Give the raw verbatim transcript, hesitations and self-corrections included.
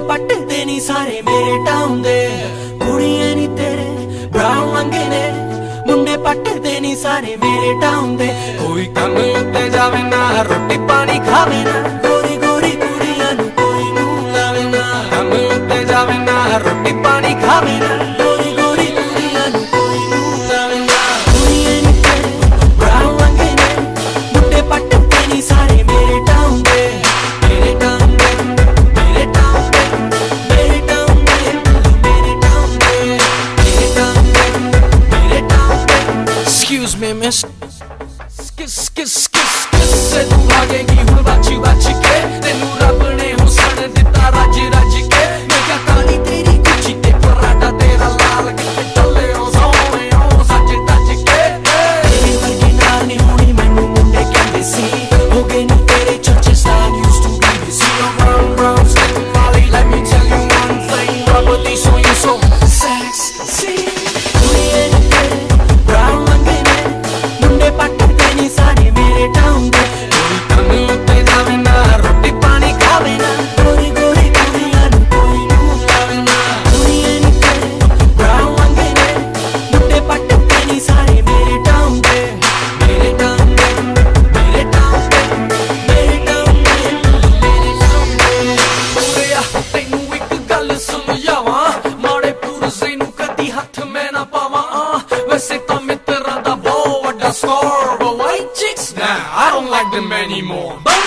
पटदे नहीं सारे मेरे टाउन दे कुड़ियां नी तेरे ब्राउन रंगे ने मुंडे पटदे नहीं सारे मेरे टाउन दे कोई कम उत्ते जावे ना रोटी पानी खावे ना गोरी गोरी कुड़ियां नू कोई मुंह लावे ना कम उत्ते जावे ना रोटी पानी खावे ना गोरी गोरी कुड़ियां नू कोई मुंह लावे ना कुड़ियां नी तेरे ब्राउन रंगे ने मुंडे पटदे नहीं सारे मेरे टाउन दे मेरे टाउन दे मेरे टाउन दे मेरे टाउन दे मेरे टाउन दे मेरे टाउन दे मेरे टाउन दे Excuse me miss Skis skis skis skis से तू भागेगी हुण बाची बाची के तेनू रब ने हुसन दिता राज राज के मैं क्या काली तेरी गुच्ची ते पराठा तेरा लाल किते टल्ले ओ सोने ओ सच टच के तेरी वर्गी नाल नहीं होनी मैनू मुंडे कहंदे सी हो गए नी तेरे चर्चे style used to be the see you round round sitting Molly let me tell you one thing rubber these on you so sexy कुड़ियां नी तेरे brown रंगे ने मुंडे पटदे नहीं सारे मेरे टाउन दे कोई कम उत्ते जावे ना रोटी पानी खावे ना गोरी गोरी कुड़ियां नू कोई मुंह लावे ना कुड़ियां नी तेरे brown रंगे ने मुंडे पटदे नहीं सारे मेरे टाउन दे मेरे टाउन दे मेरे टाउन दे मेरे टाउन दे मेरे टाउन दे पूरेया तैनू इक गल समझावां माड़े पुरजे नू कदी हथ मैं ना पावां वैसे तां मित्तरां दा बहुत वड्डा score but white chicks nah I don't like them anymore